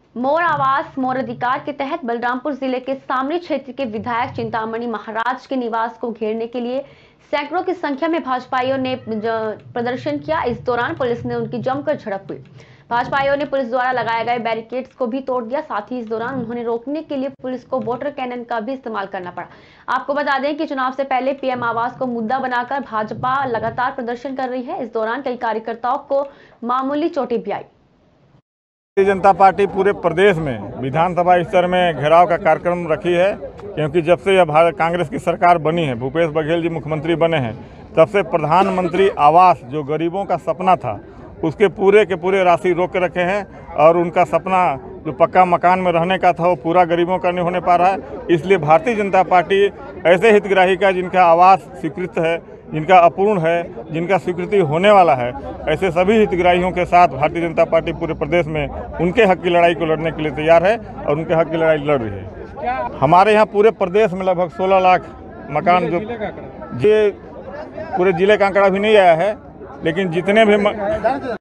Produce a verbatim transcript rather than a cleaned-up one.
मोर आवास मोर अधिकार के तहत बलरामपुर जिले के सामरी क्षेत्र के विधायक चिंतामणि महाराज के निवास को घेरने के लिए सैकड़ों की संख्या में भाजपाइयों ने प्रदर्शन किया। इस दौरान पुलिस ने उनकी जमकर झड़प हुई। भाजपाइयों ने पुलिस द्वारा लगाए गए बैरिकेड्स को भी तोड़ दिया। साथ ही इस दौरान उन्होंने रोकने के लिए पुलिस को वाटर कैनन का भी इस्तेमाल करना पड़ा। आपको बता दें कि चुनाव से पहले पीएम आवास को मुद्दा बनाकर भाजपा लगातार प्रदर्शन कर रही है। इस दौरान कई कार्यकर्ताओं को मामूली चोटें भी आई। भारतीय जनता पार्टी पूरे प्रदेश में विधानसभा स्तर में घेराव का कार्यक्रम रखी है, क्योंकि जब से यह भारत कांग्रेस की सरकार बनी है, भूपेश बघेल जी मुख्यमंत्री बने हैं, तब से प्रधानमंत्री आवास जो गरीबों का सपना था, उसके पूरे के पूरे राशि रोक के रखे हैं और उनका सपना जो पक्का मकान में रहने का था वो पूरा गरीबों का नहीं होने पा रहा है। इसलिए भारतीय जनता पार्टी ऐसे हितग्राही का जिनका आवास स्वीकृत है, जिनका अपूर्ण है, जिनका स्वीकृति होने वाला है, ऐसे सभी हितग्राहियों के साथ भारतीय जनता पार्टी पूरे प्रदेश में उनके हक की लड़ाई को लड़ने के लिए तैयार है और उनके हक की लड़ाई लड़ रही है। हमारे यहाँ पूरे प्रदेश में लगभग सोलह लाख मकान, जो ये पूरे जिले का आंकड़ा भी नहीं आया है, लेकिन जितने भी